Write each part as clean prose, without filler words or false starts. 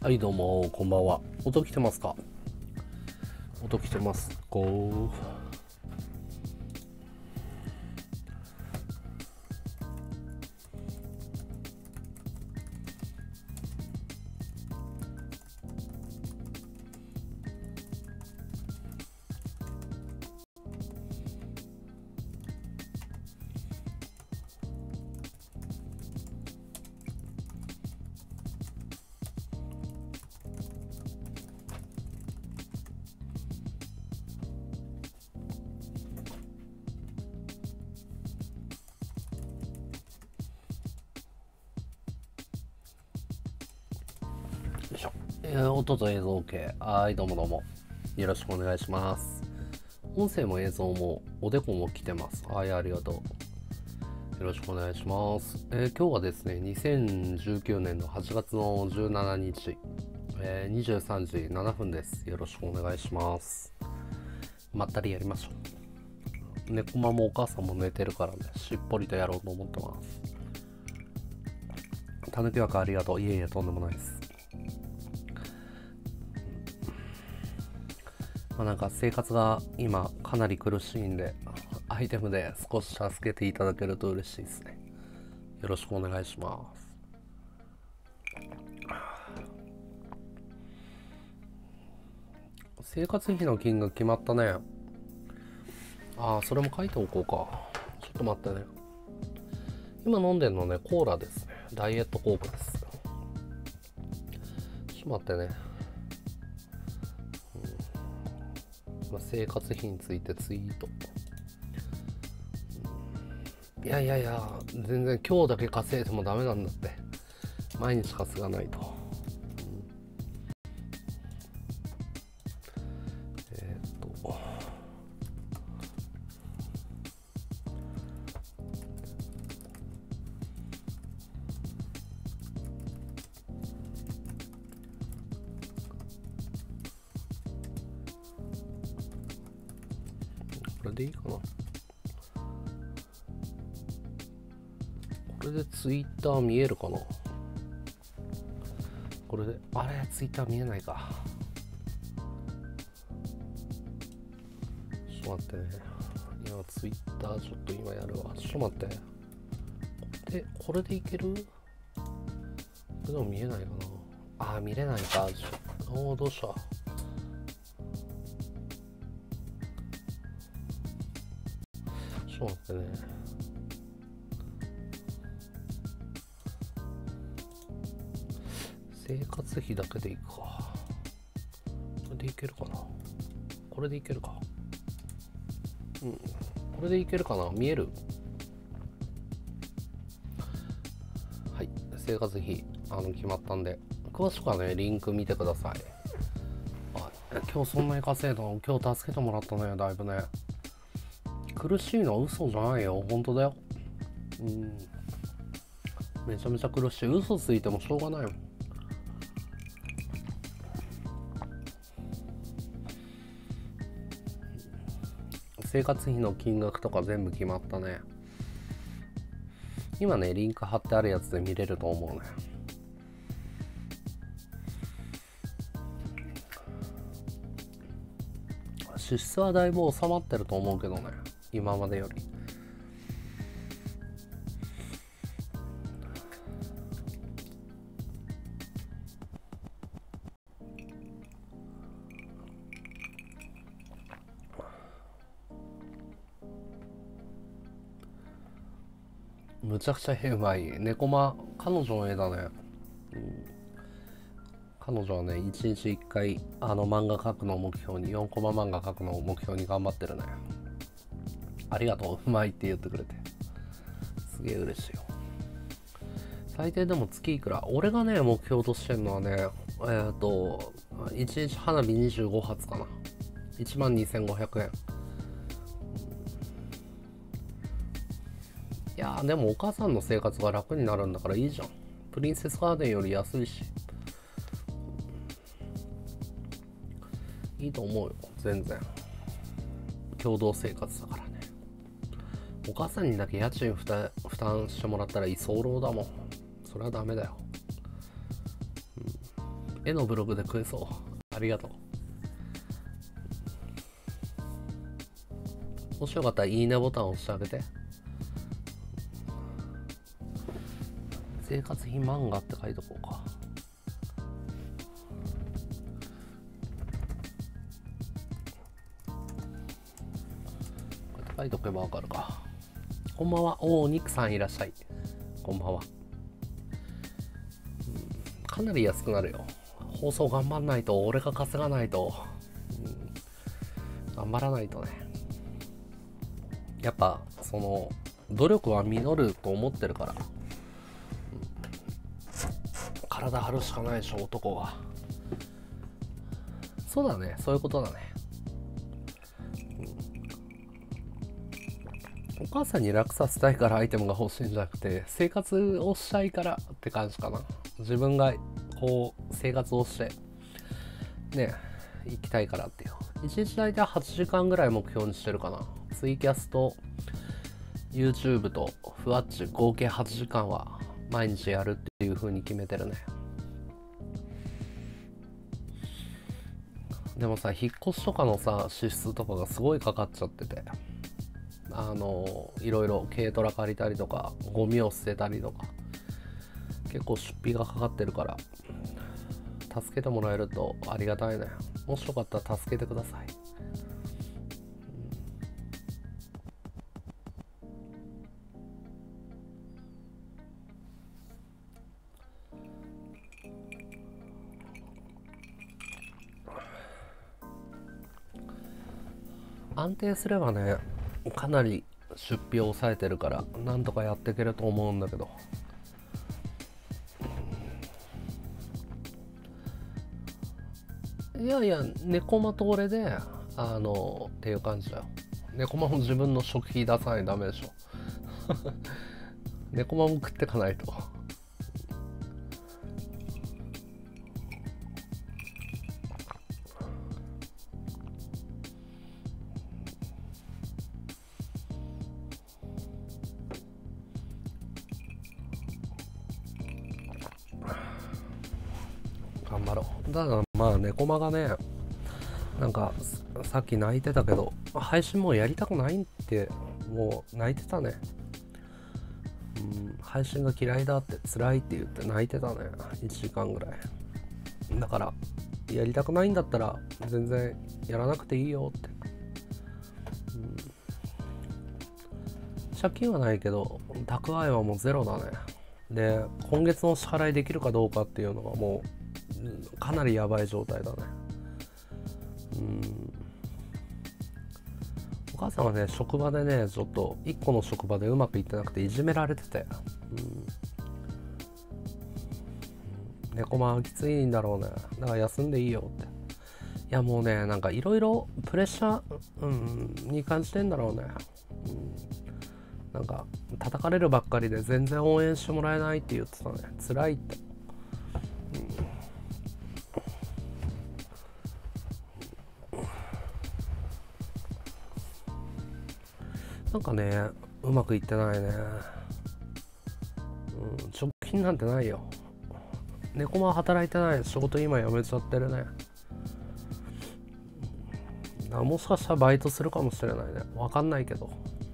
はいどうもこんばんは。音来てますか？音来てますこよいしょ。音と映像 OK。はいどうもどうもよろしくお願いします。音声も映像もおでこも来てます。はいありがとう。よろしくお願いします。今日はですね2019年の8月の17日、23時7分です。よろしくお願いします。まったりやりましょう。猫マもお母さんも寝てるからね、しっぽりとやろうと思ってます。たぬき枠ありがとう。いえいえとんでもないです。なんか生活が今かなり苦しいんで、アイテムで少し助けていただけると嬉しいですね。よろしくお願いします。生活費の金額決まったね。それも書いておこうか。ちょっと待ってね。今飲んでるのね、コーラですね。ダイエットコークです。ちょっと待ってね。生活費についてツイート。いや全然今日だけ稼いでもダメなんだって。毎日稼がないと。これでいいかな。これでツイッター見えるかな。これであれツイッター見えないか。ちょっと待ってね。いやツイッターちょっと今やるわ。ちょっと待って。これでいける？これでも見えないかな。見れないか。どうした。ちょっと待ってね。生活費だけでいくか。これでいけるかな。これでいけるか。これでいけるかな。見える？はい、生活費決まったんで、詳しくはねリンク見てください。今日そんなに稼いだの？今日助けてもらったね、だいぶね。苦しいのは嘘じゃないよ、本当だよ。めちゃめちゃ苦しい。嘘ついてもしょうがないもん。生活費の金額とか全部決まったね。今ねリンク貼ってあるやつで見れると思うね。支出はだいぶ収まってると思うけどね、今までより。むちゃくちゃ絵うまい。猫間、彼女の絵だね。彼女はね、1日1回漫画描くのを目標に、4コマ漫画描くのを目標に頑張ってるね。ありがとう、うまいって言ってくれて。すげえ嬉しいよ。最低でも月いくら？俺がね、目標としてるのはね、1日花火25発かな。12,500円。いやでもお母さんの生活が楽になるんだからいいじゃん。プリンセスガーデンより安いし。いいと思うよ、全然。共同生活だからね。お母さんにだけ家賃負担してもらったら居候だもん。それはダメだよ。 絵のブログで食えそう。ありがとう。もしよかったらいいねボタン押してあげて。生活費漫画って書いとこうか。これ書いとけばわかるか。こんばんは。おお、ニックさんいらっしゃい。こんばんは。かなり安くなるよ。放送頑張んないと、俺が稼がないと、頑張らないとね。やっぱその努力は実ると思ってるから、体張るしかないでしょ、男は。そうだね、そういうことだね。お母さんに楽させたいからアイテムが欲しいんじゃなくて、生活をしたいからって感じかな。自分がこう生活をしてね行きたいからっていう。1日大体8時間ぐらい目標にしてるかな。ツイキャスと YouTube とふわっち合計8時間は毎日やるっていう風に決めてるね。でもさ、引っ越しとかのさ支出とかがすごいかかっちゃってて、いろいろ軽トラ借りたりとかゴミを捨てたりとか結構出費がかかってるから、助けてもらえるとありがたいね。もしよかったら助けてください。安定すればね、かなり出費を抑えてるからなんとかやっていけると思うんだけど、いやいや、猫間と俺でっていう感じだよ。猫間も自分の食費出さないとダメでしょ。猫間も食ってかないと。頑張ろう。だからまあ猫間がね、なんかさっき泣いてたけど、配信もうやりたくないってもう泣いてたね。配信が嫌いだって辛いって言って泣いてたね。1時間ぐらい。だからやりたくないんだったら全然やらなくていいよって。借金はないけど蓄えはもうゼロだね。で、今月の支払いできるかどうかっていうのがもうかなりやばい状態だね。お母さんはね、職場でね、ちょっと1個の職場でうまくいってなくていじめられてて、猫間はきついんだろうね。だから休んでいいよって。いやもうね、なんかいろいろプレッシャー、に感じてんだろうね。なんか叩かれるばっかりで全然応援してもらえないって言ってたね。辛いって。なんかね、うまくいってないね。貯金なんてないよ。猫間働いてない。仕事今辞めちゃってるね。もしかしたらバイトするかもしれないね。わかんないけど。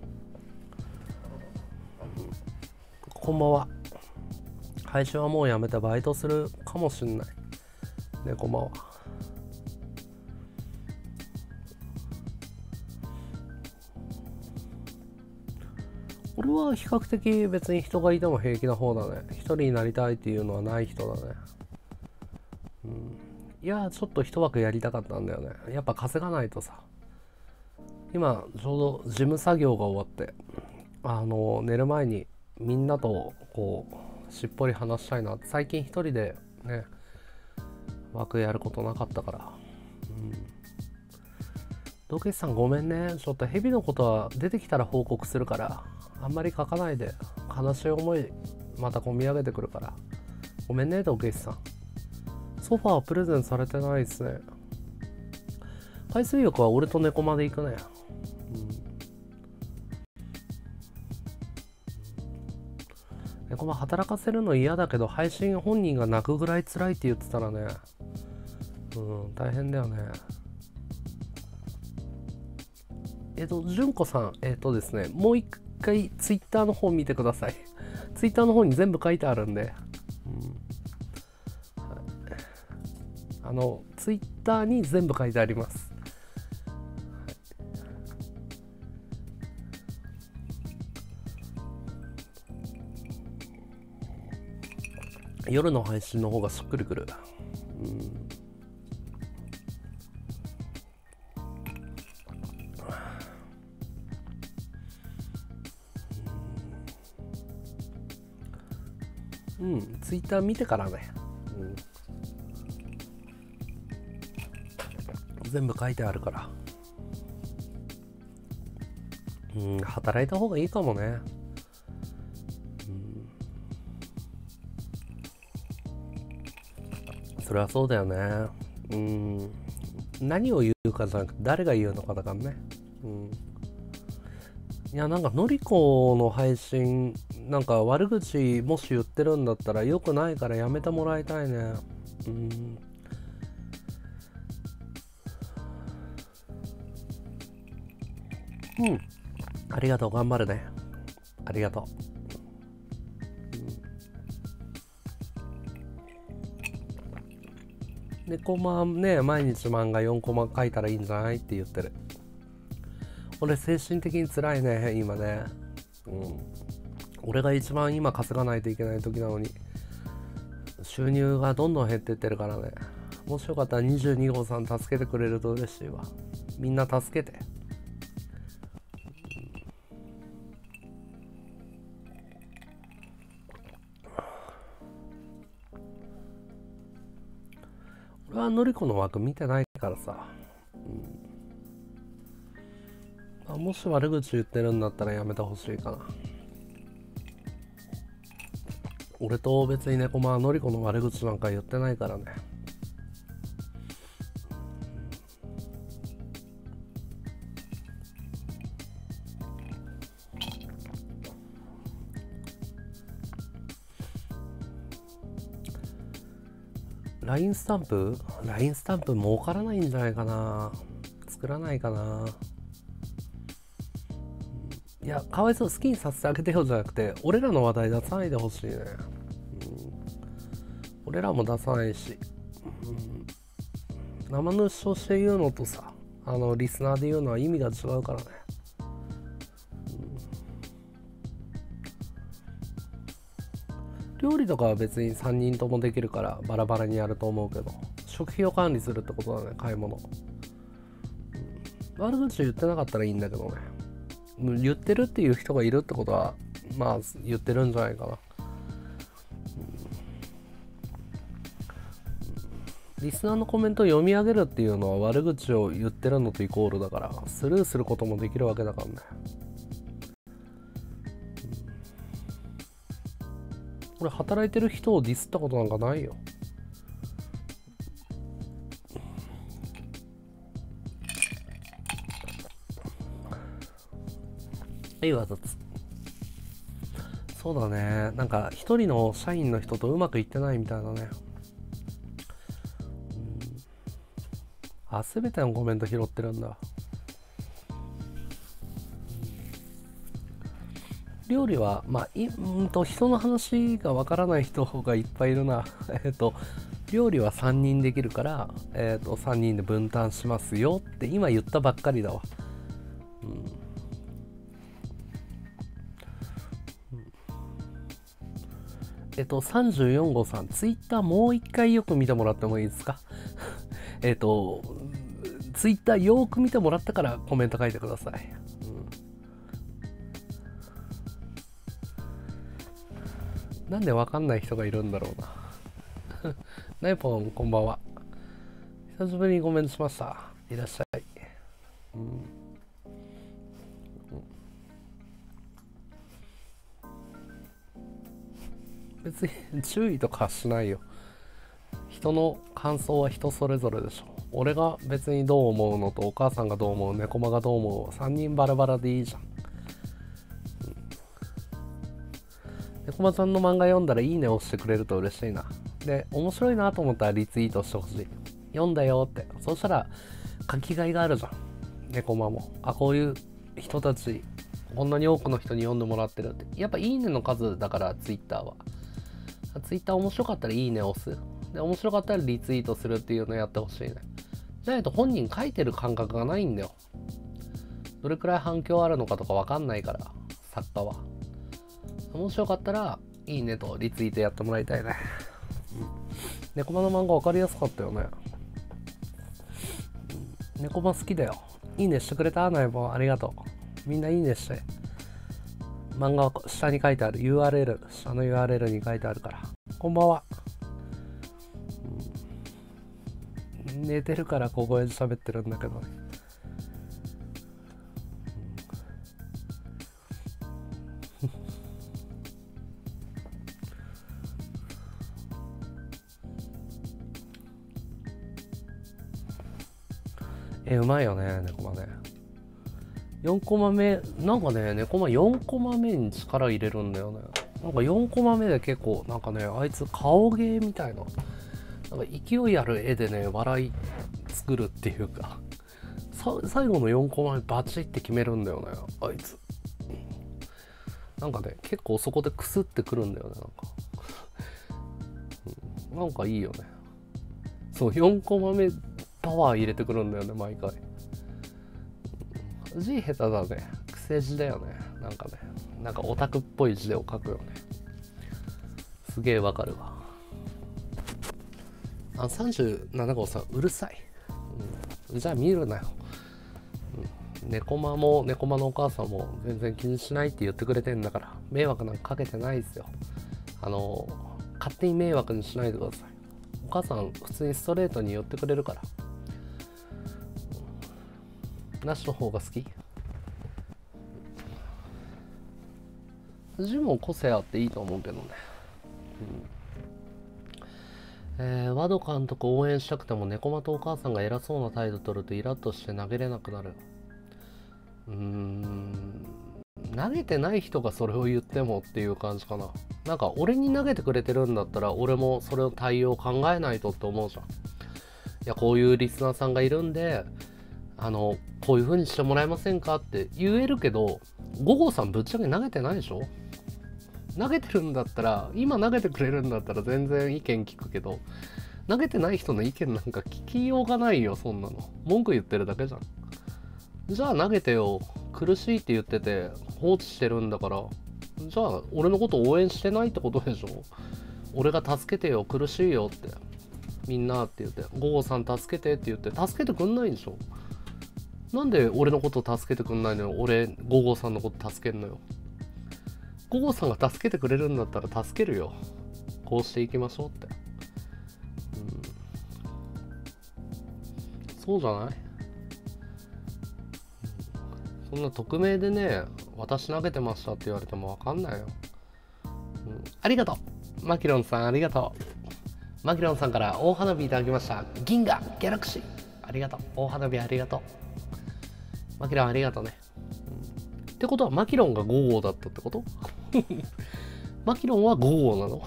こんばんは。配信はもうやめてバイトするかもしんない。猫間は。俺は比較的別に人がいても平気な方だね。一人になりたいっていうのはない人だね。いやちょっと一枠やりたかったんだよね。やっぱ稼がないとさ。今ちょうど事務作業が終わって寝る前にみんなとこうしっぽり話したいなって。最近一人でね枠やることなかったから。道化師さんごめんね。ちょっとヘビのことは出てきたら報告するからあんまり書かないで。悲しい思いまた込み上げてくるからごめんね。道化師さんソファープレゼンされてないですね。海水浴は俺と猫まで行くね。猫ま働かせるの嫌だけど配信本人が泣くぐらい辛いって言ってたらね大変だよね。純子さん、ですね、もう一回ツイッターの方見てください。ツイッターの方に全部書いてあるんで、ツイッターに全部書いてあります。夜の配信の方がしっくりくる。ツイッター見てからね、全部書いてあるから、働いた方がいいかもね。それはそうだよね。何を言うかじゃなくて誰が言うのかだからね。いや、なんかのりこの配信なんか悪口もし言ってるんだったら良くないからやめてもらいたいね。ありがとう、頑張るね。ありがとう。で、コマね、毎日漫画4コマ書いたらいいんじゃないって言ってる。俺精神的に辛いね、今ね。俺が一番今稼がないといけない時なのに、収入がどんどん減ってってるからね。もしよかったら22号さん助けてくれると嬉しいわ。みんな助けて。俺はのりこの枠見てないからさ。もし悪口言ってるんだったらやめてほしいかな。俺と別に猫間はのりこの悪口なんか言ってないからね。LINE スタンプ儲からないんじゃないかな。作らないかな。いや、かわいそう、好きにさせてあげてよじゃなくて、俺らの話題出さないでほしいね。俺らも出さないし、生主として言うのとさ、リスナーで言うのは意味が違うからね。料理とかは別に3人ともできるからバラバラにやると思うけど、食費を管理するってことだね、買い物。悪口言ってなかったらいいんだけどね。言ってるっていう人がいるってことは、まあ言ってるんじゃないかな。リスナーのコメントを読み上げるっていうのは悪口を言ってるのとイコールだから、スルーすることもできるわけだからね。俺働いてる人をディスったことなんかないよ。わざつ。そうだね、なんか一人の社員の人とうまくいってないみたいなね。全てのコメント拾ってるんだ。料理は人の話がわからない人がいっぱいいるな。料理は3人できるから、3人で分担しますよって今言ったばっかりだわ。34号さん、ツイッターもう一回よく見てもらってもいいですか？ツイッターよく見てもらったからコメント書いてください。なんでわかんない人がいるんだろうな。ナイポン、こんばんは。久しぶりにコメントしました。いらっしゃい。別に注意とかしないよ。人の感想は人それぞれでしょ。俺が別にどう思うのとお母さんがどう思う、猫間がどう思う、3人バラバラでいいじゃん。猫間さんの漫画読んだらいいね押してくれると嬉しいな。で、面白いなと思ったらリツイートしてほしい。 読んだよって。そしたら書きがいがあるじゃん、猫マも。あ、こういう人たち、こんなに多くの人に読んでもらってるって。やっぱいいねの数だから、ツイッターは。ツイッター面白かったらいいね押す。で、面白かったらリツイートするっていうのをやってほしいね。じゃないと本人書いてる感覚がないんだよ。どれくらい反響あるのかとかわかんないから、作家は。面白かったらいいねとリツイートやってもらいたいね。猫マの漫画分かりやすかったよね。猫マ好きだよ。いいねしてくれた？ナイボンありがとう。みんないいねして。漫画は下に書いてある URL、下の URL に書いてあるから。こんばんは。寝てるから小声で喋ってるんだけどね。うまいよね、猫マね。4コマ目、なんかね、猫マ4コマ目に力入れるんだよね。なんか4コマ目で結構、なんかね、あいつ顔芸みたいな、なんか勢いある絵でね、笑い作るっていうか、最後の4コマ目バチって決めるんだよね、あいつ。なんかね、結構そこでクスってくるんだよね、なんか。なんかいいよね。そう、4コマ目パワー入れてくるんだよね、毎回。字下手だね。癖字だよね。なんかね。なんかオタクっぽい字でを書くよね。すげえわかるわ。37号さん、うるさい。じゃあ見るなよ。猫マも猫マのお母さんも全然気にしないって言ってくれてんだから、迷惑なんかかけてないですよ。勝手に迷惑にしないでください。お母さん普通にストレートに言ってくれるから。なしの方が好き？字も個性あっていいと思うけどね。ワド監督応援したくても猫マとお母さんが偉そうな態度取るとイラッとして投げれなくなる。投げてない人がそれを言ってもっていう感じかな。なんか俺に投げてくれてるんだったら俺もそれを対応考えないとって思うじゃん。いや、こういうリスナーさんがいるんでこういう風にしてもらえませんかって言えるけど、午後さんぶっちゃけ投げてないでしょ。投げてるんだったら、今投げてくれるんだったら全然意見聞くけど、投げてない人の意見なんか聞きようがないよ、そんなの。文句言ってるだけじゃん。じゃあ投げてよ。苦しいって言ってて放置してるんだから、じゃあ俺のこと応援してないってことでしょ。俺が助けてよ、苦しいよってみんなって言って、午後さん助けてって言って助けてくんないでしょ。なんで俺のこと助けてくんないのよ。俺午後さんのこと助けんのよ。午後さんが助けてくれるんだったら助けるよ。こうしていきましょうって。そうじゃない？そんな匿名でね、私投げてましたって言われても分かんないよ。ありがとうマキロンさん、ありがとう。マキロンさんから大花火いただきました。銀河ギャラクシーありがとう。大花火ありがとう。マキロンありがとうね。ってことはマキロンが5号だったってこと？マキロンは5号なの？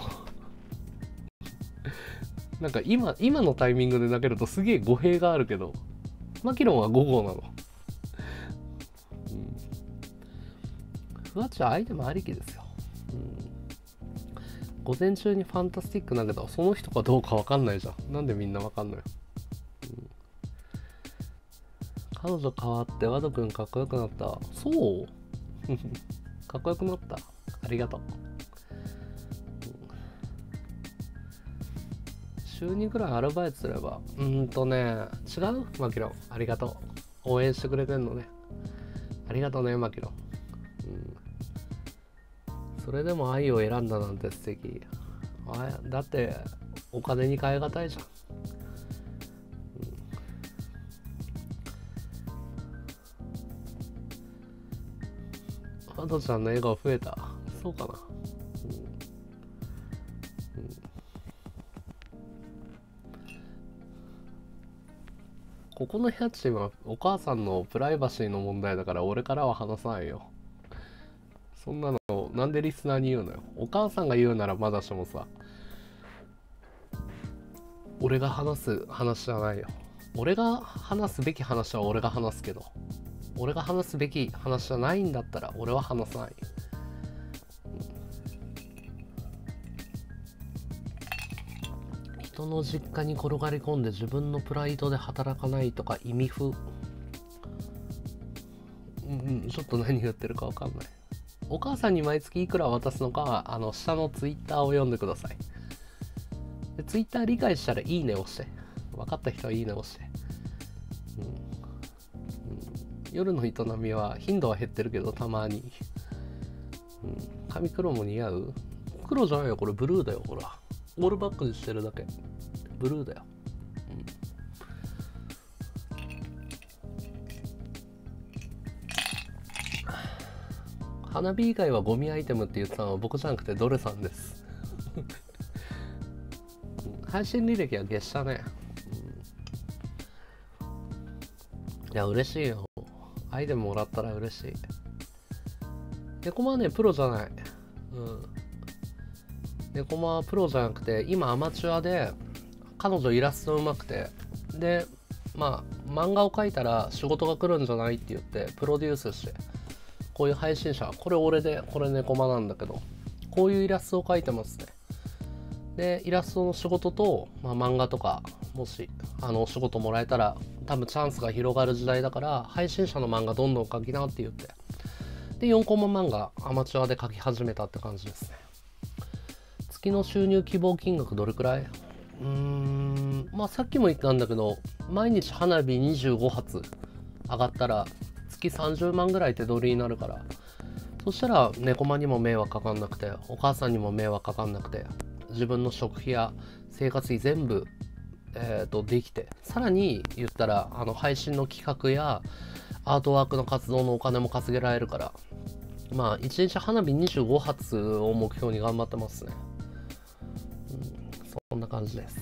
なんか今のタイミングで投げるとすげえ語弊があるけど、マキロンは5号なの？ふわっちはアイテムありきですよ。午前中にファンタスティック投げたその人かどうか分かんないじゃん。なんでみんな分かんない？彼女変わってワドくんかっこよくなった。そうかっこよくなった。ありがとう。週2ぐらいアルバイトすれば。違う？マキロンありがとう。応援してくれてんのね。ありがとうねマキロン。それでも愛を選んだなんて素敵。だってお金に換え難いじゃん。ハトちゃんの笑顔増えた。そうかな。ここの家賃はお母さんのプライバシーの問題だから俺からは話さないよ。そんなのなんでリスナーに言うのよ。お母さんが言うならまだしもさ、 俺が話す話じゃないよ。俺が話すべき話は俺が話すけど、俺が話すべき話じゃないんだったら俺は話さない。人の実家に転がり込んで自分のプライドで働かないとか意味不、ちょっと何言ってるか分かんない。お母さんに毎月いくら渡すのかは下のツイッターを読んでください。でツイッター理解したらいいねを押して、分かった人はいいねを押して、夜の営みは頻度は減ってるけどたまに、髪黒も似合う？黒じゃないよ、これブルーだよ。ほらオールバックにしてるだけブルーだよ。花火以外はゴミアイテムって言ってたのは僕じゃなくてドレさんです配信履歴は消したね。いや嬉しいよ、アイテムもらったら嬉しい。ネコマはねプロじゃない。ネコマはプロじゃなくて今アマチュアで、彼女イラストうまくて、でまあ漫画を描いたら仕事が来るんじゃないって言ってプロデュースして、こういう配信者、これ俺でこれネコマなんだけど、こういうイラストを描いてますね。でイラストの仕事と、漫画とかもしお仕事もらえたら多分チャンスが広がる時代だから、配信者の漫画どんどん描きなって言って、で4コマ漫画アマチュアで描き始めたって感じですね。月の収入希望金額どれくらい？さっきも言ったんだけど、毎日花火25発上がったら月30万ぐらい手取りになるから、そしたらネコマにも迷惑かかんなくて、お母さんにも迷惑かかんなくて、自分の食費や生活費全部、できて、さらに言ったら配信の企画やアートワークの活動のお金も稼げられるから、1日花火25発を目標に頑張ってますね。そんな感じです。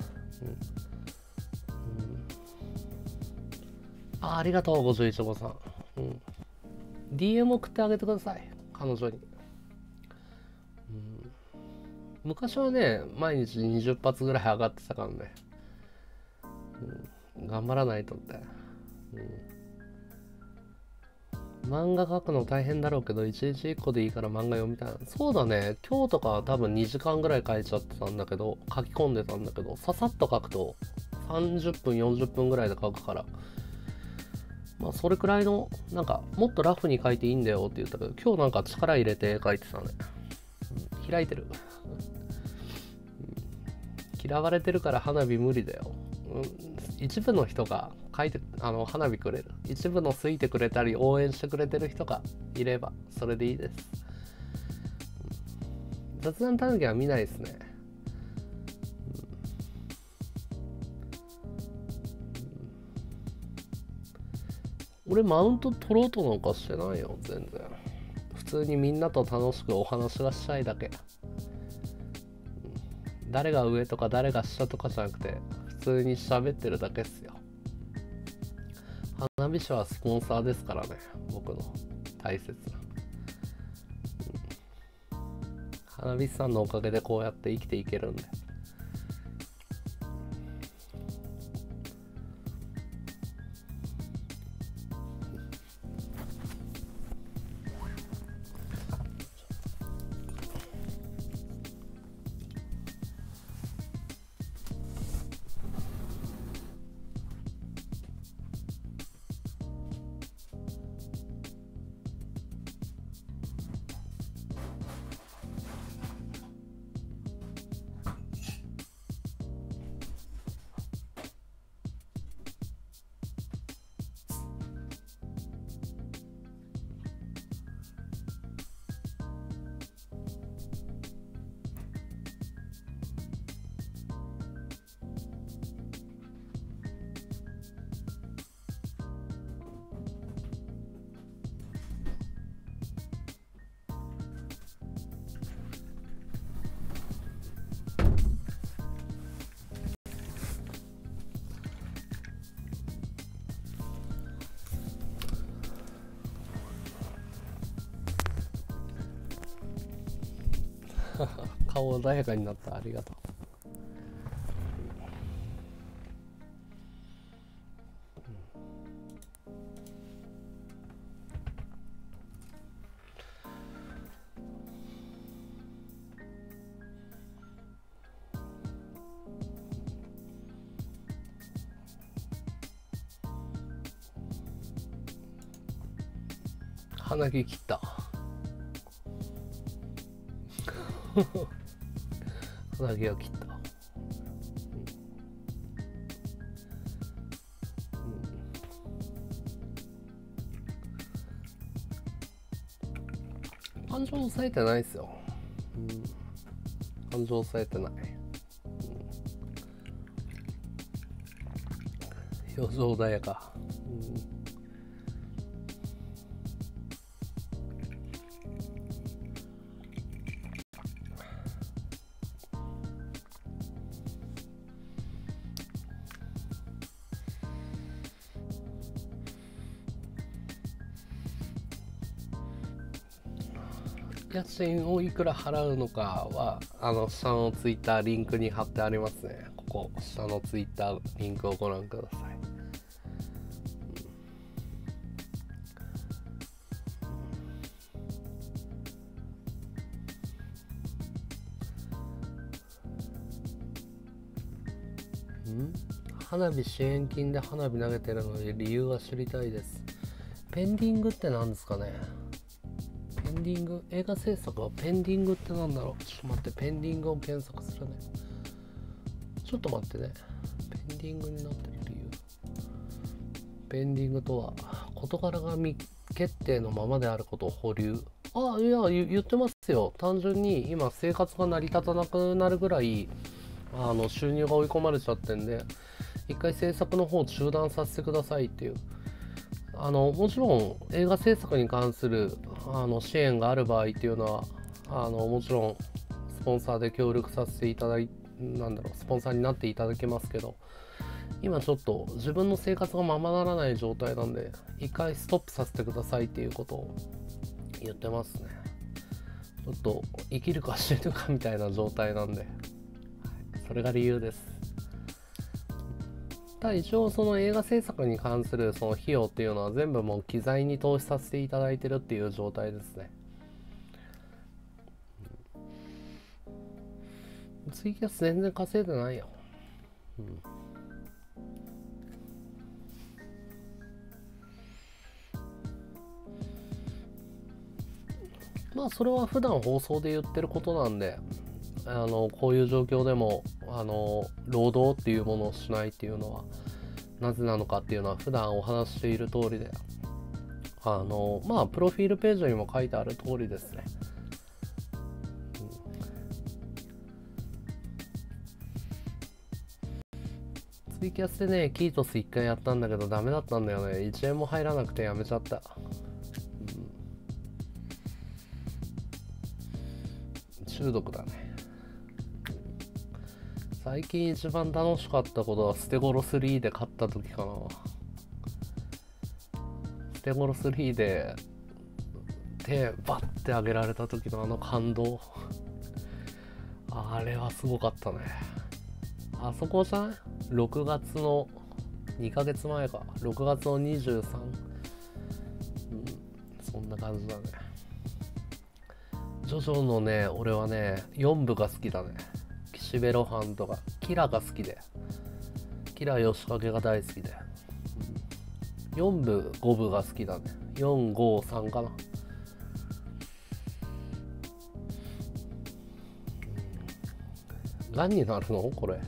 ありがとう51号さん。DM 送ってあげてください、彼女に。昔はね毎日20発ぐらい上がってたからね、頑張らないとって。漫画描くの大変だろうけど1日1個でいいから漫画読みたい。そうだね、今日とかは多分2時間ぐらい描いちゃってたんだけど、書き込んでたんだけど、ささっと描くと30分40分ぐらいで描くから、それくらいのなんかもっとラフに描いていいんだよって言ったけど、今日なんか力入れて描いてたね。開いてる嫌われてるから花火無理だよ。一部の人が書いて花火くれる、一部の好いてくれたり応援してくれてる人がいればそれでいいです。雑談たぬきは見ないですね。俺マウント取ろうとなんかしてないよ、全然。普通にみんなと楽しくお話がしたいだけ。誰が上とか誰が下とかじゃなくて、普通に喋ってるだけっすよ。花火師はスポンサーですからね、僕の大切な。花火師さんのおかげでこうやって生きていけるんで。顔穏やかになった、ありがとう。 鼻毛切った。鼻毛を切った。感情抑えてないですよ。感情抑えてない。表情穏やか。家賃をいくら払うのかは下のツイッターリンクに貼ってありますね。ここ下のツイッターリンクをご覧ください。花火支援金で花火投げてるので理由が知りたいです。ペンディングって何ですかね。ペンディング、映画制作はペンディングってなんだろう。ちょっと待って、ペンディングを検索するね。ちょっと待ってね。ペンディングになってる理由。ペンディングとは事柄が未決定のままであることを保留。あ、いや、言ってますよ。単純に今生活が成り立たなくなるぐらい収入が追い込まれちゃってんで、一回制作の方を中断させてくださいっていう。もちろん映画制作に関する支援がある場合っていうのはもちろんスポンサーで協力させていただいスポンサーになっていただけますけど、今ちょっと自分の生活がままならない状態なんで一回ストップさせてくださいっていうことを言ってますね。ちょっと生きるか死ぬかみたいな状態なんで、それが理由です。ただ一応その映画制作に関するその費用っていうのは全部もう機材に投資させていただいてるっていう状態ですね。ツイキャス全然稼いでないよ。まあそれは普段放送で言ってることなんで、こういう状況でも労働っていうものをしないっていうのはなぜなのかっていうのは普段お話している通りで、まあプロフィールページにも書いてある通りですね。ツイキャスでねキートス1回やったんだけどダメだったんだよね。1円も入らなくてやめちゃった。中毒だね。最近一番楽しかったことはステゴロ3で勝った時かな。ステゴロ3で手バッて上げられた時の感動、あれはすごかったね。あそこじゃん、6月の2ヶ月前か、6月の23、そんな感じだね。ジョジョのね、俺はね4部が好きだね。岸辺露伴とかキラが好きで、キラヨシカゲが大好きで、4部5部が好きだね。453かな。何になるのこれ。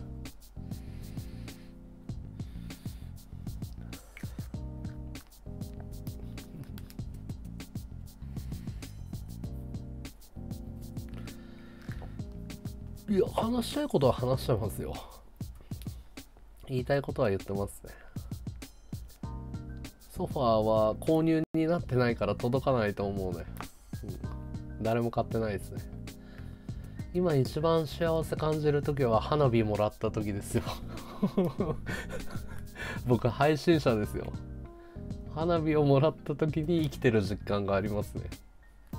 いや、話したいことは話してますよ。言いたいことは言ってますね。ソファーは購入になってないから届かないと思うね。誰も買ってないですね。今一番幸せ感じる時は花火もらった時ですよ。僕配信者ですよ。花火をもらった時に生きてる実感がありますね。はい、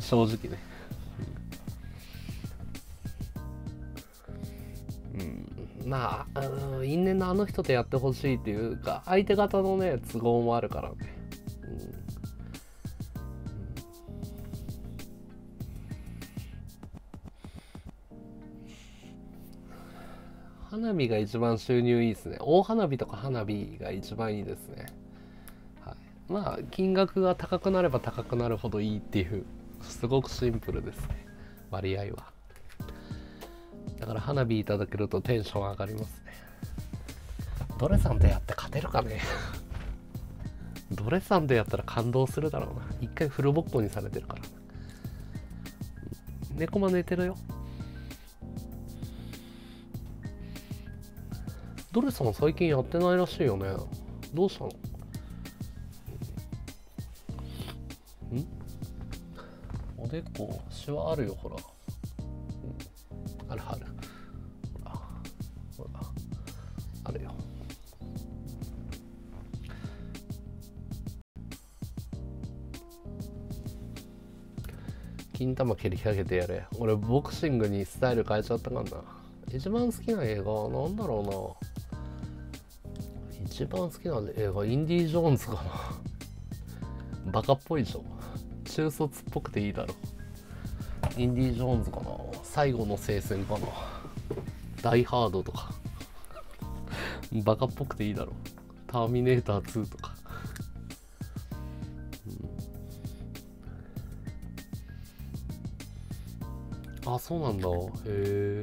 正直ね。まあ、因縁のあの人とやってほしいっていうか、相手方のね都合もあるからね。花火が一番収入いいですね。大花火とか花火が一番いいですね。はい、 まあ金額が高くなれば高くなるほどいいっていう、すごくシンプルですね、割合は。だから花火いただけるとテンション上がりますね。ドレさんとやって勝てるかね。ドレさんでやったら感動するだろうな。一回フルボッコにされてるからな。猫も寝てるよ。ドレさん最近やってないらしいよね。どうしたの？おでこシワあるよ、ほら。あるある。ほらあるよ。金玉蹴り上げてやれ。俺ボクシングにスタイル変えちゃったかな。一番好きな映画なんだろうな。一番好きな映画インディ・ジョーンズかな。バカっぽいでしょ。中卒っぽくていいだろ。インディ・ジョーンズかな。最後の聖戦かな。ダイ・ハードとか。バカっぽくていいだろ。ターミネーター2とか。あ、そうなんだ。へえ。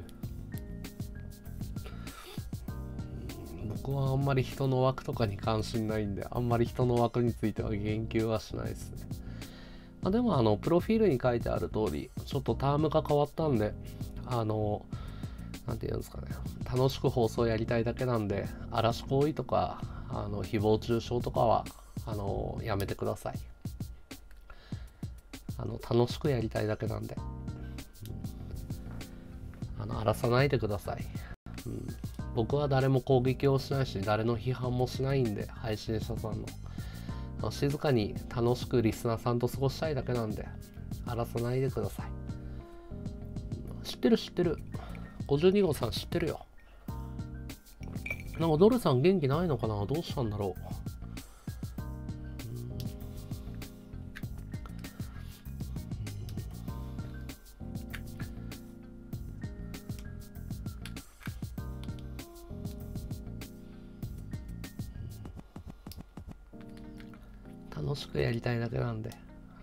僕はあんまり人の枠とかに関心ないんで、あんまり人の枠については言及はしないですね。まあ、でもプロフィールに書いてある通り、ちょっとタームが変わったんで、なんていうんですかね、楽しく放送やりたいだけなんで、嵐行為とか誹謗中傷とかはやめてください。楽しくやりたいだけなんで、荒らさないでください。僕は誰も攻撃をしないし、誰の批判もしないんで、配信者さんの静かに楽しくリスナーさんと過ごしたいだけなんで、荒らさないでください。知ってる知ってる。52号さん知ってるよ。なんかドルさん元気ないのかな。どうしたんだろう。楽しくやりたいだけなんで。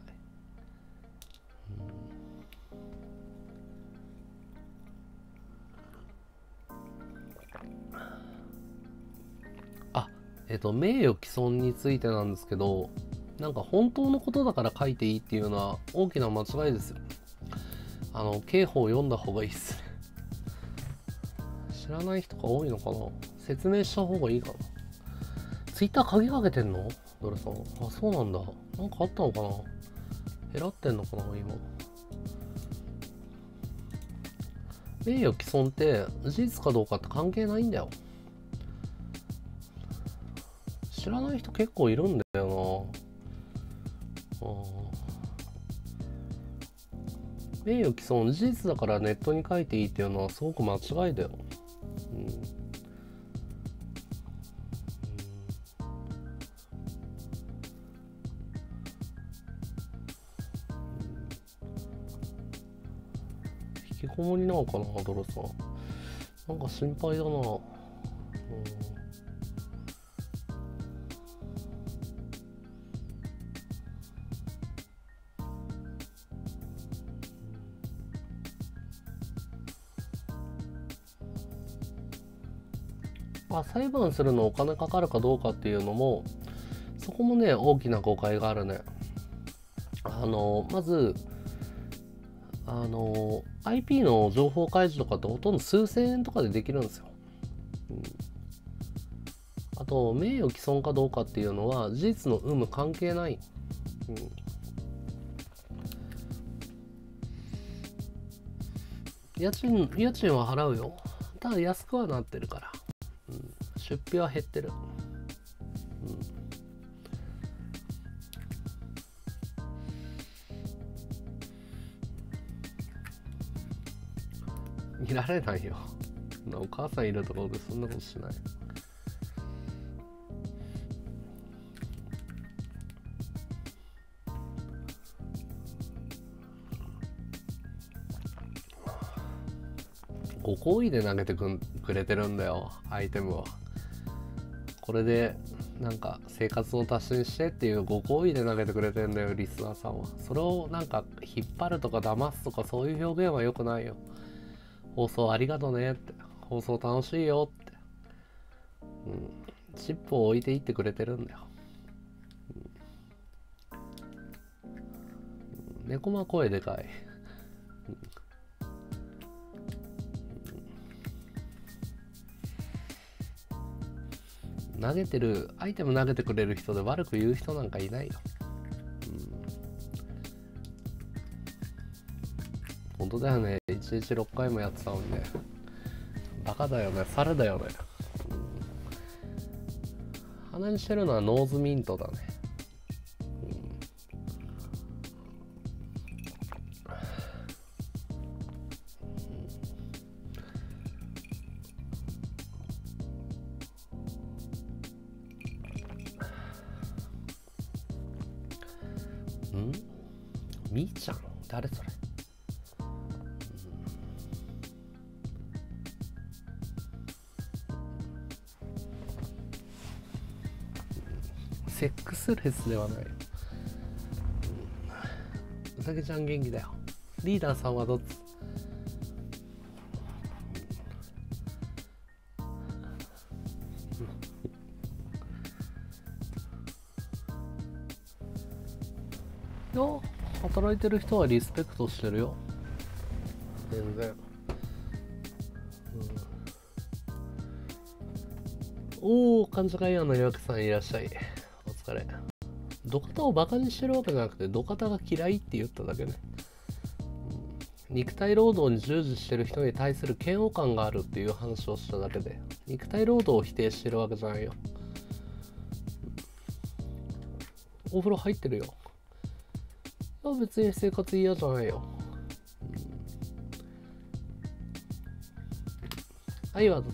名誉毀損についてなんですけど、なんか本当のことだから書いていいっていうのは大きな間違いですよ。刑法を読んだ方がいいっすね。知らない人が多いのかな。説明した方がいいかな。ツイッター鍵かけてんの？ドルさん。あ、そうなんだ。なんかあったのかな。減らってんのかな今。名誉毀損って事実かどうかって関係ないんだよ。知らない人結構いるんだよな。名誉毀損事実だからネットに書いていいっていうのはすごく間違いだよ。引きこもりなのかな、ドロさん。なんか心配だな。裁判するのお金かかるかどうかっていうのも、そこもね大きな誤解があるね。まずIP の情報開示とかってほとんど数千円とかでできるんですよ。あと名誉毀損かどうかっていうのは事実の有無関係ない。家賃は払うよ。ただ安くはなってるから、出費は減ってる。見られないよ。お母さんいるところでそんなことしない。ご好意で投げてくれてるんだよ、アイテムは。これでなんか生活の足しにしてっていうご好意で投げてくれてんだよリスナーさんは。それをなんか引っ張るとか騙すとかそういう表現は良くないよ。放送ありがとねって、放送楽しいよって、チップを置いていってくれてるんだよ。猫間声でかい。投げてるアイテム投げてくれる人で悪く言う人なんかいないよ。本当だよね。1日6回もやってたのにね。バカだよね。猿だよね。鼻にしてるのはノーズミントだね。みーちゃん誰それ。セックスレスではない。うさぎちゃん元気だよ。リーダーさんはどっち。いや、働いてる人はリスペクトしてるよ。全然。おー、患者会案の予約さんいらっしゃい。お疲れ。土方をバカにしてるわけじゃなくて、土方が嫌いって言っただけね。肉体労働に従事してる人に対する嫌悪感があるっていう話をしただけで、肉体労働を否定してるわけじゃないよ。お風呂入ってるよ。いや別に生活嫌じゃないよ。はい、は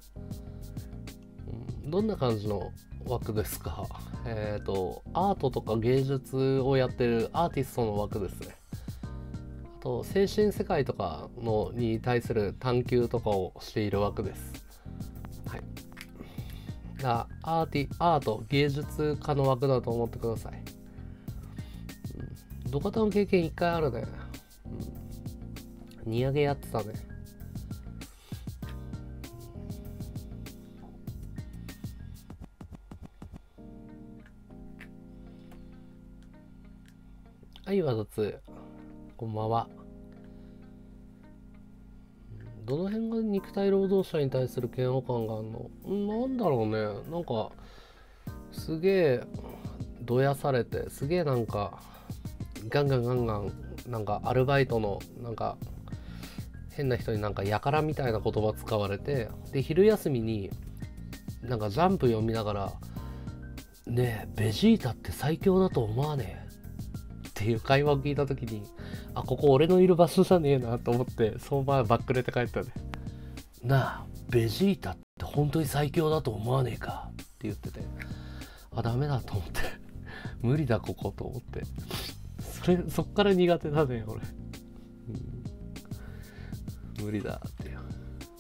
どんな感じの枠ですか。アートとか芸術をやってるアーティストの枠ですね。あと精神世界とかのに対する探求とかをしている枠です。はい。アート芸術家の枠だと思ってください。土方の経験1回あるね。荷上げやってたね。はい、わざつ、こんばんは。どの辺が肉体労働者に対する嫌悪感があるの？なんだろうね。なんかすげえどやされて、すげえなんかガンガンなんかアルバイトのなんか変な人になんかやからみたいな言葉使われて、で昼休みになんかジャンプ読みながらねえベジータって最強だと思わねえっていう会話を聞いた時に、あ、ここ俺のいる場所じゃねえなと思って、そのままバックレて帰ったね。なあベジータって本当に最強だと思わねえかって言ってて、あ、ダメだと思って無理だここと思って、そっから苦手だね俺、無理だっていう。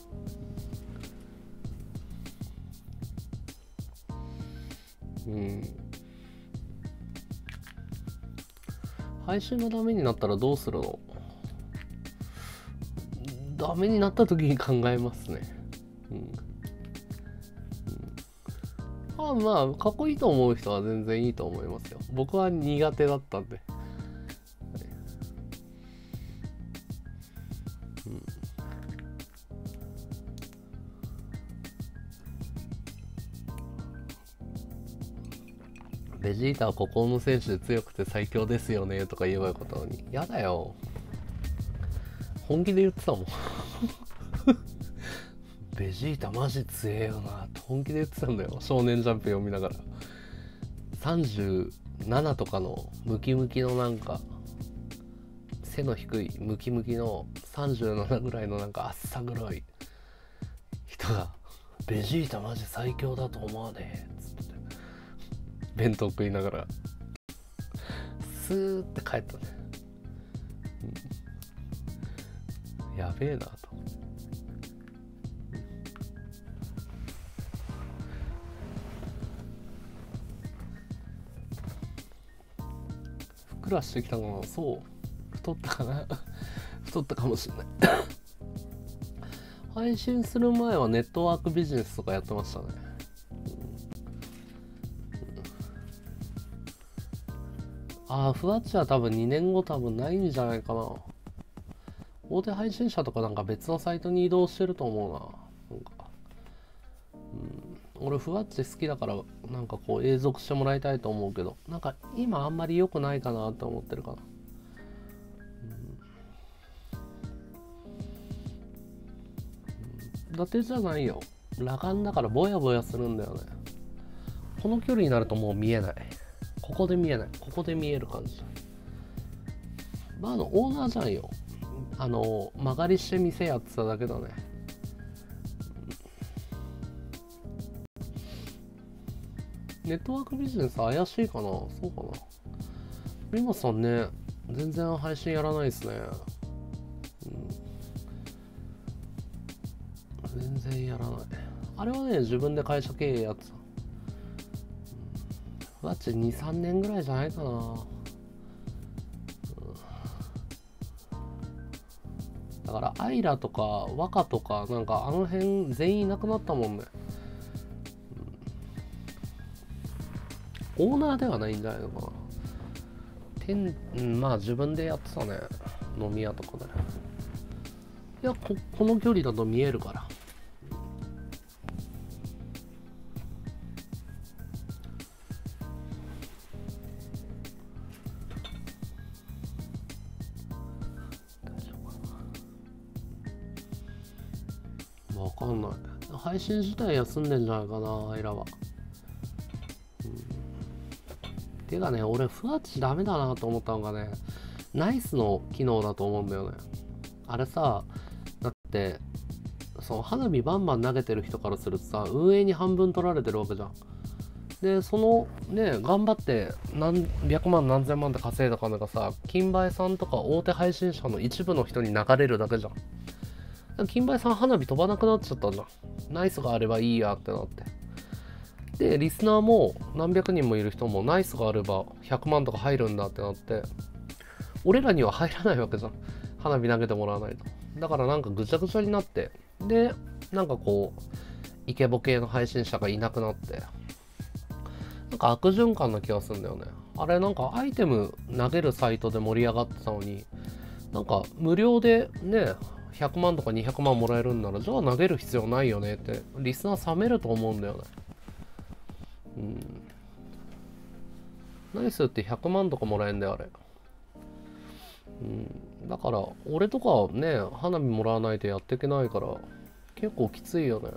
配信がダメになったらどうするの？ダメになった時に考えますね。まあかっこいいと思う人は全然いいと思いますよ。僕は苦手だったんで。ベジータは孤高の選手で強くて最強ですよねとか言えばよかったのに。やだよ。本気で言ってたもんベジータマジ強えよなって本気で言ってたんだよ。少年ジャンプ読みながら。37とかのムキムキのなんか背の低いムキムキの37ぐらいのなんかあっさ黒い人がベジータマジ最強だと思わねえっつって弁当食いながらスーって帰ったね。やべえなと。 くらしてきたかな。そう太ったかな太ったかもしれない配信する前はネットワークビジネスとかやってましたね。ふわっちは多分2年後多分ないんじゃないかな。大手配信者とかなんか別のサイトに移動してると思うな。なんか、俺ふわっち好きだからなんかこう永続してもらいたいと思うけど、なんか今あんまり良くないかなって思ってるかな。伊達じゃないよ。裸眼だからぼやぼやするんだよね。この距離になるともう見えない。ここで見えない。ここで見える感じだ。バーのオーナーじゃんよ。間借りして店やってただけだね。ネットワークビジネス怪しいかな。そうかな。リマさんね、全然配信やらないですね。全然やらない。あれはね、自分で会社経営やってた。ふわっち2、3年ぐらいじゃないかな。だからアイラとかワカとかなんかあの辺全員いなくなったもんね。オーナーではないんじゃないのかな。まあ自分でやってたね。飲み屋とかで。いや、この距離だと見えるから。わかんない。配信自体休んでんじゃないかな、アイラは。てかね、俺、ふわっちダメだなと思ったのがね、ナイスの機能だと思うんだよね。あれさ、だって、その花火バンバン投げてる人からするとさ、運営に半分取られてるわけじゃん。で、そのね、頑張って何百万何千万で稼いだ金がさ、金梅さんとか大手配信者の一部の人に流れるだけじゃん。金梅さん花火飛ばなくなっちゃったじゃん。ナイスがあればいいやってなって。で、リスナーも何百人もいる人もナイスがあれば100万とか入るんだってなって、俺らには入らないわけじゃん。花火投げてもらわないと。だからなんかぐちゃぐちゃになって、で、なんかこう、イケボ系の配信者がいなくなって、なんか悪循環な気がするんだよね。あれなんかアイテム投げるサイトで盛り上がってたのに、なんか無料でね、100万とか200万もらえるんなら、じゃあ投げる必要ないよねって、リスナー冷めると思うんだよね。ナイスって100万とかもらえんだよ、あれ。だから、俺とかね、花火もらわないとやっていけないから、結構きついよね。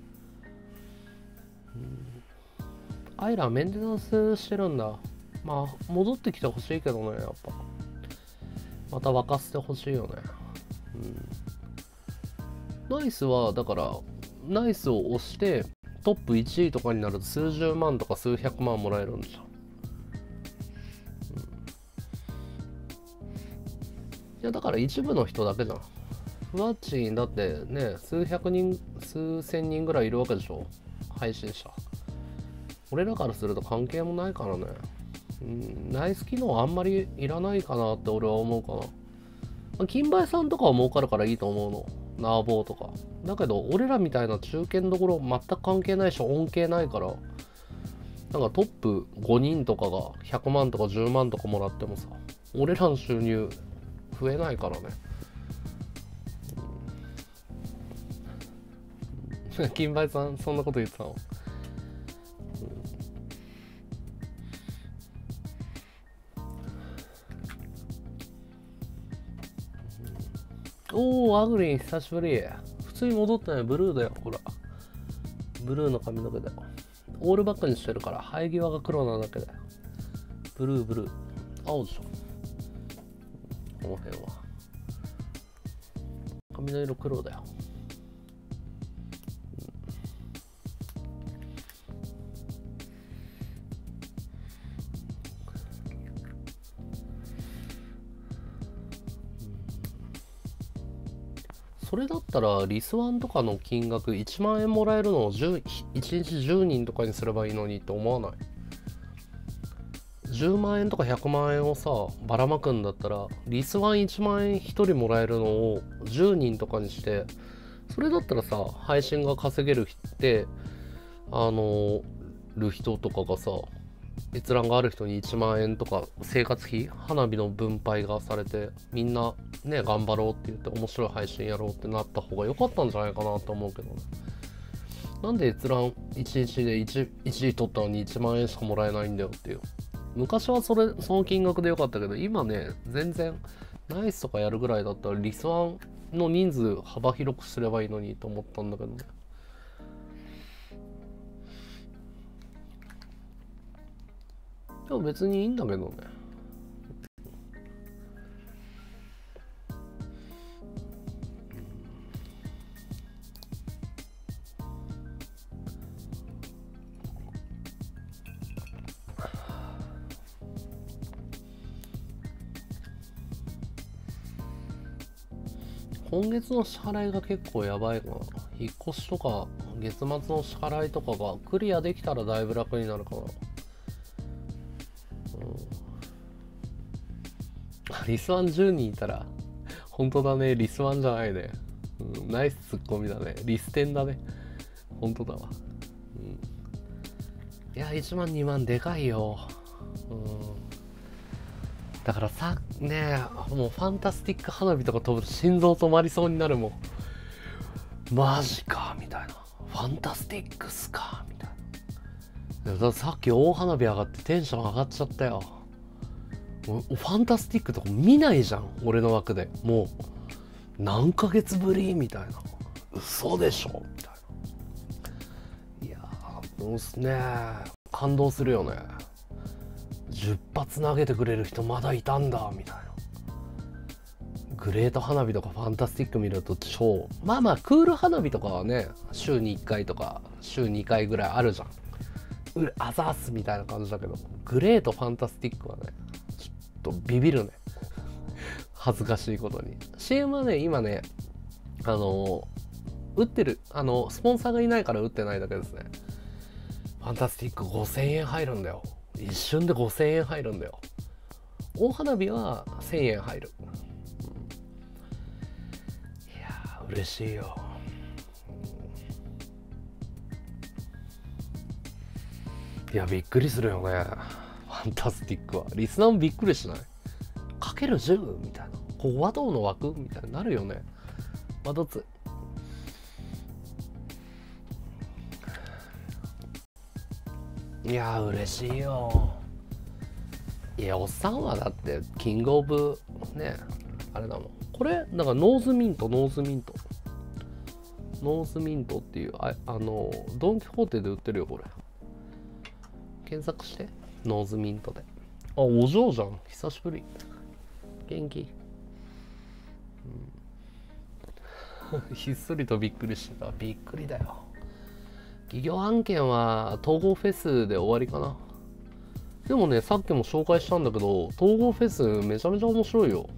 アイラメンテナンスしてるんだ。まあ、戻ってきてほしいけどね、やっぱ。また沸かせてほしいよね。ナイスは、だから、ナイスを押して、トップ1位とかになると数十万とか数百万もらえるんじゃん。いや、だから一部の人だけじゃん。ふわっちだってね、数百人、数千人ぐらいいるわけでしょ、配信者。俺らからすると関係もないからね。ナイス機能あんまりいらないかなって俺は思うかな。金梅さんとかは儲かるからいいと思うの。ナーボーとか。だけど、俺らみたいな中堅どころ全く関係ないし、恩恵ないから、なんかトップ5人とかが100万とか10万とかもらってもさ、俺らの収入増えないからね。金梅さん、そんなこと言ってたの？おー、アグリン久しぶり。普通に戻ったね。ブルーだよ、ほら。ブルーの髪の毛だよ。オールバックにしてるから、生え際が黒なだけだよ。ブルー、ブルー。青でしょ。この辺は。髪の色黒だよ。それだったらリスワンとかの金額1万円もらえるのを1日10人とかにすればいいのにって思わない？ 10万円とか100万円をさばらまくんだったら、リスワン1万円1人もらえるのを10人とかにして、それだったらさ配信が稼げるってる人とかがさ、閲覧がある人に1万円とか生活費花火の分配がされて、みんなね頑張ろうって言って面白い配信やろうってなった方が良かったんじゃないかなと思うけどね。なんで閲覧1日で 1位取ったのに1万円しかもらえないんだよっていう。昔はその金額でよかったけど、今ね全然ナイスとかやるぐらいだったらリスワンの人数幅広くすればいいのにと思ったんだけどね。でも別にいいんだけどね。今月の支払いが結構やばいかな。引っ越しとか月末の支払いとかがクリアできたらだいぶ楽になるかな。リスワン10人いたら本当だね、リスワンじゃないね、ナイスツッコミだね、リステンだね、本当だわ、いや1万2万でかいよ、だからさねえ、もうファンタスティック花火とか飛ぶと心臓止まりそうになるもん。マジかみたいな、ファンタスティックスかみたいな。だからさっき大花火上がってテンション上がっちゃったよ。ファンタスティックとか見ないじゃん俺の枠で。もう何ヶ月ぶりみたいな、嘘でしょみたいな。いやーもうすね、感動するよね。10発投げてくれる人まだいたんだみたいな。グレート花火とかファンタスティック見ると超、まあクール花火とかはね週に1回とか週2回ぐらいあるじゃん。あざーすみたいな感じだけど、グレートファンタスティックはねちょっとビビるね恥ずかしいことに。 CM はね今ね打ってるスポンサーがいないから打ってないだけですね。ファンタスティック5000円入るんだよ。一瞬で5000円入るんだよ。大花火は1000円入る、いやー嬉しいよ、いやびっくりするよねファンタスティックは。リスナーもびっくりしない？かける10みたいな、こう和道の枠みたいになるよね。和道ついやー嬉しいよ。いやおっさんはだってキングオブねあれだもん。これだからノーズミントっていうドン・キホーテで売ってるよこれ。検索してノーズミントで。あ、お嬢じゃん、久しぶり。元気？ひっそりとびっくりしてた。びっくりだよ。企業案件は統合フェスで終わりかな。でもねさっきも紹介したんだけど統合フェスめちゃめちゃ面白いよ。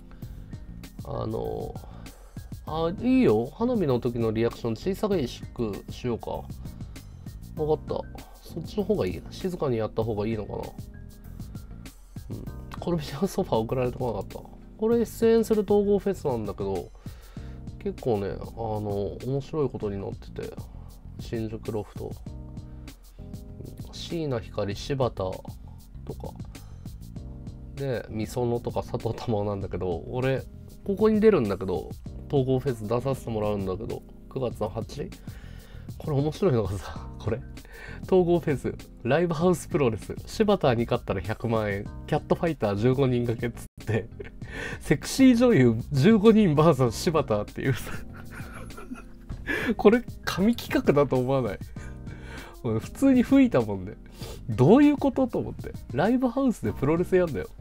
いいよ、花火の時のリアクション小さくしようか。分かった、そっちの方がいい。静かにやった方がいいのかな。コルビジャンソファー送られてこなかった。これ出演する統合フェスなんだけど結構ね面白いことになってて、新宿ロフト、椎名光、柴田とかでみそのとか佐藤珠緒なんだけど、俺ここに出るんだけど統合フェス出させてもらうんだけど9月の8。これ面白いのがさ、これ統合フェスライブハウスプロレス、柴田に勝ったら100万円、キャットファイター15人掛けっつってセクシー女優15人 VS 柴田っていうさこれ神企画だと思わない？普通に吹いたもんで、どういうことと思って。ライブハウスでプロレスやんだよ、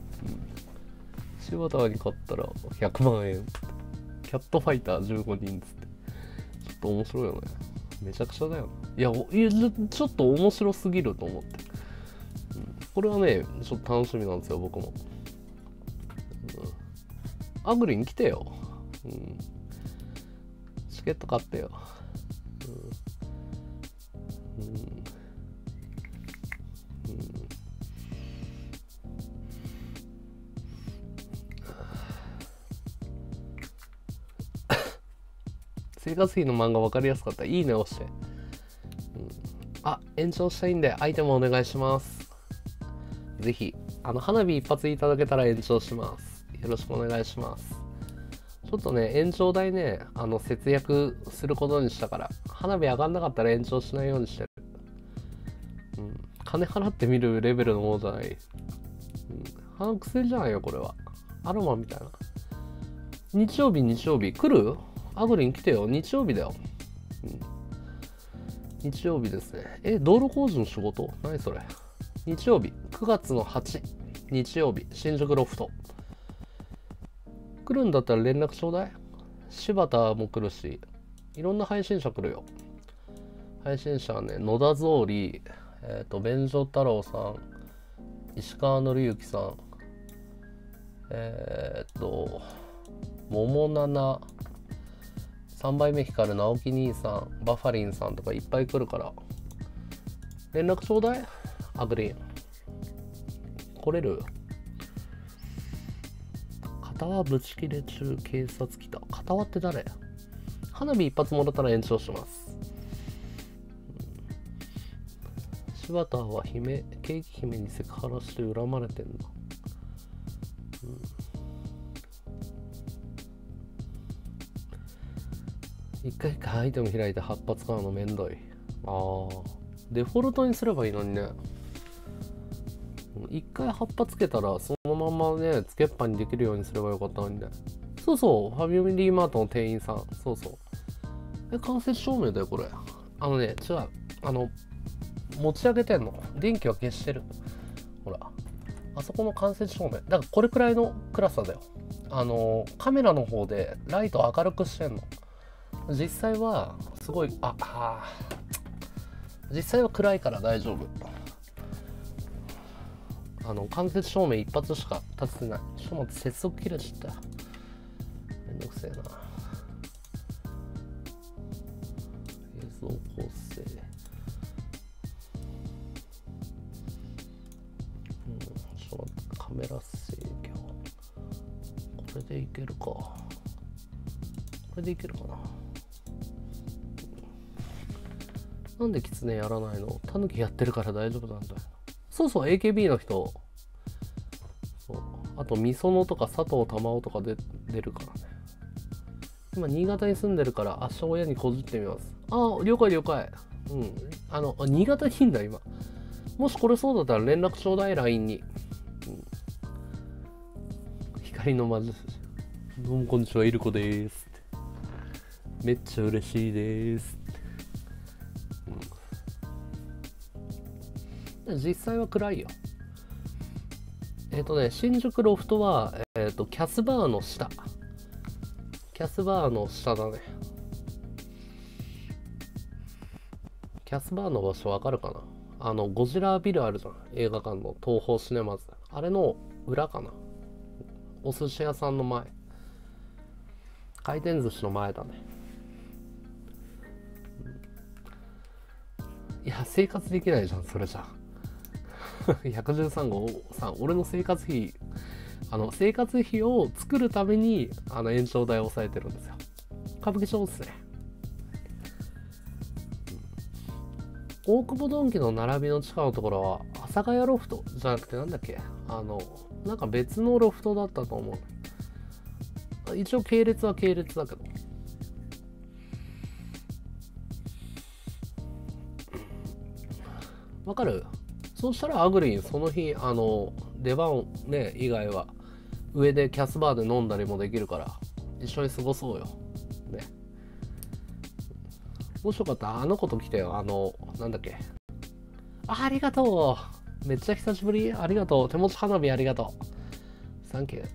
柴田に勝ったら100万円、キャットファイター15人っつって、ちょっと面白いよね。めちゃくちゃだよ。いやちょっと面白すぎると思って、これはねちょっと楽しみなんですよ僕も。アグリに来てよ、チケット買ってよ。 生活費の漫画分かりやすかったらいいね押して、あ、延長したいんでアイテムお願いします。ぜひ花火一発いただけたら延長します。よろしくお願いします。ちょっとね、延長代ね、節約することにしたから、花火上がんなかったら延長しないようにしてる。金払ってみるレベルのものじゃない。半薬じゃないよ、これは。アロマみたいな。日曜日来る？アグリン来てよ。日曜日だよ。日曜日ですね。道路工事の仕事？何それ。日曜日、9月の8、日曜日、新宿ロフト。来るんだったら連絡ちょうだい。柴田も来るし、いろんな配信者来るよ。配信者はね、野田草履、弁所太郎さん、石川紀之さん、桃七、3倍目光る直樹兄さん、バファリンさんとかいっぱい来るから、連絡ちょうだい。アグリーン来れる？片輪ぶち切れ中、警察来た。片輪って誰？花火一発もらったら延長します。柴田はケーキ姫にセクハラして恨まれてんだ。一回一回アイテム開いて8発使うのめんどい。デフォルトにすればいいのにね。一回葉っぱつけたらそのままねつけっぱにできるようにすればよかったのにね。そうそう、ファミリーマートの店員さん。そうそう。間接照明だよこれ。違う、持ち上げてんの。電気は消してる。ほら、あそこの間接照明だからこれくらいの暗さだよ。カメラの方でライトを明るくしてんの。実際はすごい実際は暗いから大丈夫。間接照明一発しか立ててない。ちょっと待って、接続切れちゃった。めんどくせえな。映像構成。ちょっと待って、カメラ制御。これでいけるか。これでいけるかな。なんでキツネやらないの？タヌキやってるから大丈夫なんだよ。そうそう、AKB の人。そう、あとみそのとか佐藤珠緒とか出るからね。今新潟に住んでるから明日親にこじってみます。了解了解。新潟にいんだ今。もしこれそうだったら連絡ちょうだい。 LINE に。光の魔術師。どうもこんにちは、イルコです。めっちゃ嬉しいです。実際は暗いよ。新宿ロフトは、キャスバーの下。キャスバーの下だね。キャスバーの場所わかるかな？ゴジラビルあるじゃん。映画館の東宝シネマズ。あれの裏かな。お寿司屋さんの前。回転寿司の前だね。いや、生活できないじゃん、それじゃ。113号さん、俺の生活費、生活費を作るために、延長代を抑えてるんですよ。歌舞伎町ですね。大久保ドンキの並びの地下のところは、阿佐ヶ谷ロフトじゃなくてなんだっけ？なんか別のロフトだったと思う。一応系列は系列だけど。わかる？そうしたらアグリンその日出番ね以外は上でキャスバーで飲んだりもできるから一緒に過ごそうよね。もしよかったらあの子と来てよ。なんだっけ、ありがとう、めっちゃ久しぶり。ありがとう、手持ち花火ありがとう、サンキュ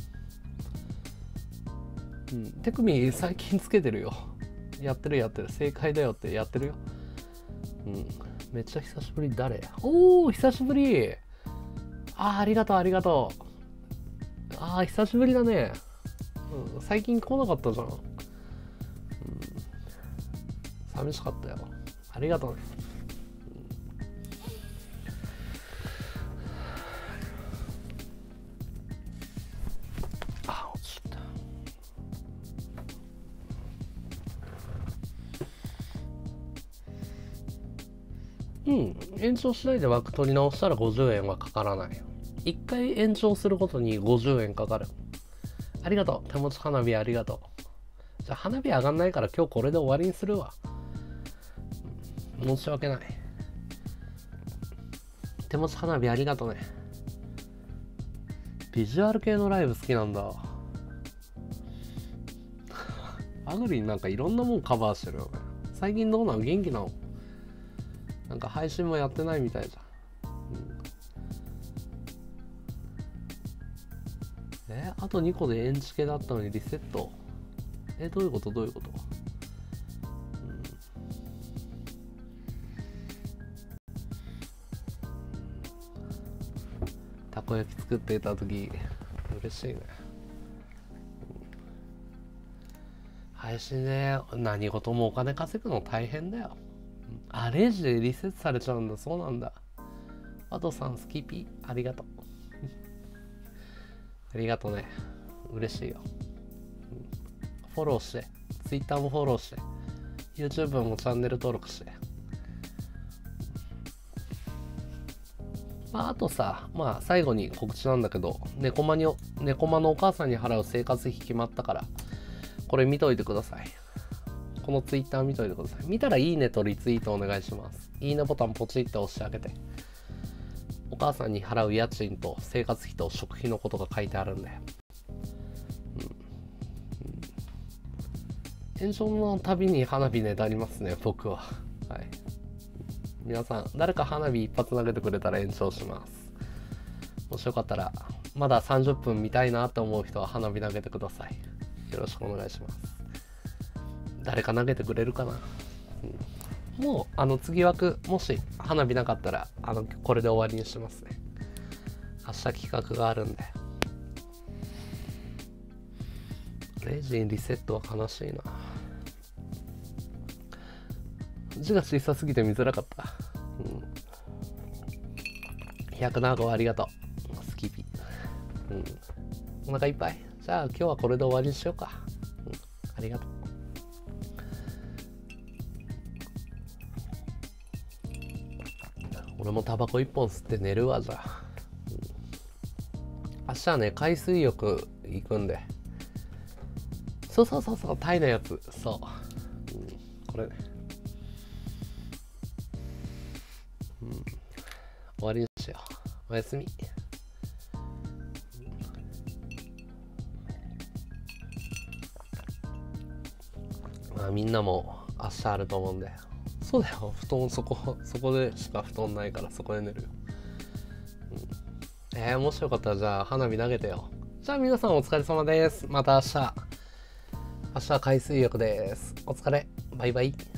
ー。手首最近つけてるよ。やってる正解だよってやってるよ。めっちゃ久しぶり。誰？久しぶり。ありがとうありがとう。久しぶりだね。最近来なかったじゃん。寂しかったよ。ありがとうね。落ちた。 うん、延長しないで枠取り直したら50円はかからない。1回延長することに50円かかる。ありがとう。手持ち花火ありがとう。じゃあ花火上がんないから今日これで終わりにするわ。申し訳ない。手持ち花火ありがとうね。ビジュアル系のライブ好きなんだ。アグリンなんかいろんなもんカバーしてるよね。最近どうなの？元気なの？なんか配信もやってないみたいじゃん。あと2個でエンチ系だったのにリセット。どういうこと？たこ焼き作っていた時嬉しいね。配信で何事もお金稼ぐの大変だよ。あ、0時でリセットされちゃうんだ。そうなんだ。アドさんスキピありがとう。ありがとうね。嬉しいよ。フォローして、Twitter もフォローして、YouTube もチャンネル登録して。あとさ、最後に告知なんだけど、猫間のお母さんに払う生活費決まったから、これ見といてください。この Twitter 見といてください。見たらいいねとリツイートお願いします。いいねボタンポチって押してあげて。お母さんに払う家賃と生活費と食費のことが書いてあるんで。炎上のたびに花火ねだりますね、僕は。はい。皆さん、誰か花火一発投げてくれたら炎上します。もしよかったら、まだ30分見たいなと思う人は花火投げてください。よろしくお願いします。誰か投げてくれるかな。もう次枠もし花火なかったらこれで終わりにしますね。明日企画があるんで。0時にリセットは悲しいな。字が小さすぎて見づらかった。107号ありがとう。スキピ。お腹いっぱい。じゃあ今日はこれで終わりにしようか。ありがとう。俺もタバコ1本吸って寝るわ。じゃあ、明日はね海水浴行くんで。そうタイのやつ。そう、これね。終わりにしよう。おやすみ。みんなも明日あると思うんで。そうだよ、布団そこでしか布団ないからそこで寝るよ。もしよかったらじゃあ花火投げてよ。じゃあ皆さんお疲れ様です。また明日は海水浴です。お疲れ。バイバイ。